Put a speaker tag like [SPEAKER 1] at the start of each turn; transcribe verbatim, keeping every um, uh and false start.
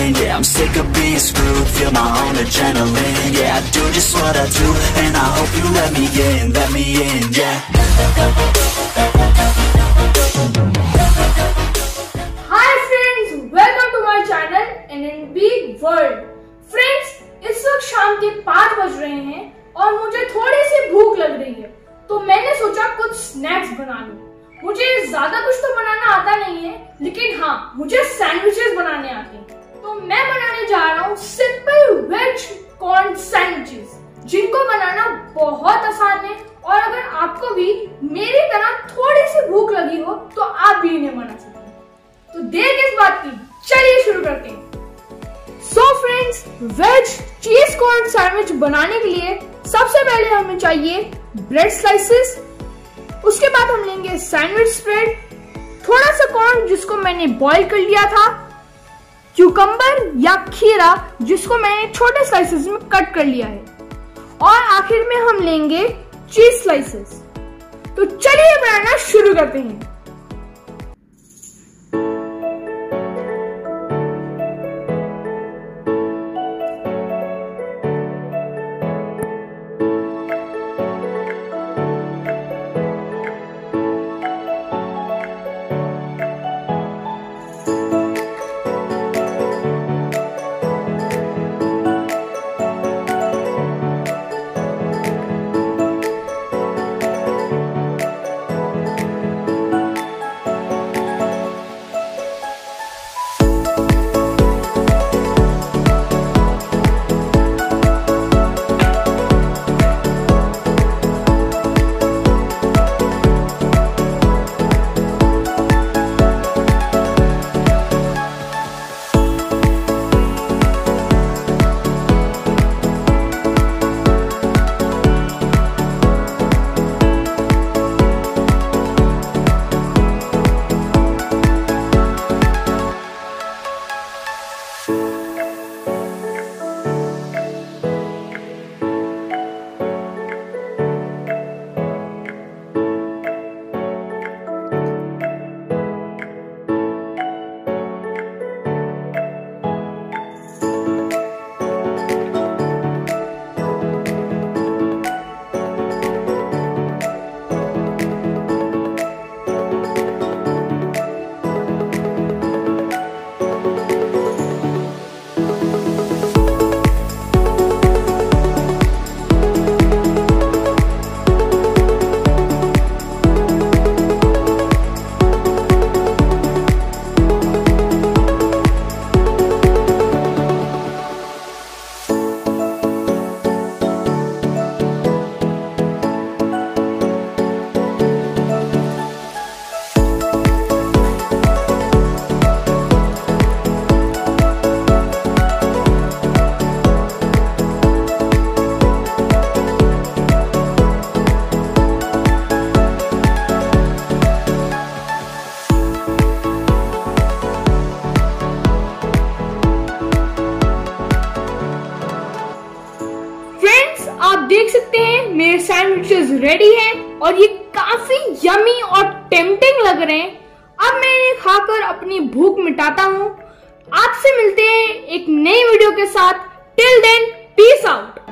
[SPEAKER 1] feeling, yeah, I'm sick of being screwed. Feel my own adrenaline, yeah, I do just what I do, and I hope you let me in, let me in, yeah.
[SPEAKER 2] Hi friends, welcome to my channel N N B World. Friends, इस वक्त शाम के पाँच बज रहे हैं और मुझे थोड़ी सी भूख लग रही है, तो मैंने सोचा कुछ स्नैक्स बना लूं। मुझे ज्यादा कुछ तो बनाना आता नहीं है, लेकिन हाँ, मुझे सैंडविचेस बनाने आते हैं। तो मैं बनाने जा रहा हूँ सिंपल वेज कॉर्न सैंडविचेस, जिनको बनाना बहुत आसान है। और अगर आपको भी मेरी तरह थोड़ी सी भूख लगी हो तो आप भी इन्हें बना सकते हैं। तो देर किस बात की, चलिए शुरू करते हैं। So friends, veg cheese corn sandwich बनाने के लिए सबसे पहले हमें चाहिए ब्रेड स्लाइसेस। उसके बाद हम लेंगे सैंडविच स्प्रेड, थोड़ा सा कॉर्न जिसको मैंने बॉईल कर लिया था, क्यूकम्बर या खीरा जिसको मैंने छोटे स्लाइसेस में कट कर लिया है, और आखिर में हम लेंगे चीज स्लाइसेस। तो चलिए बनाना शुरू करते हैं। आप देख सकते हैं मेरे सैंडविचेस रेडी हैं और ये काफी यमी और टेम्पटिंग लग रहे हैं। अब मैं इन्हें खाकर अपनी भूख मिटाता हूँ। आपसे मिलते हैं एक नई वीडियो के साथ। Till then, peace out.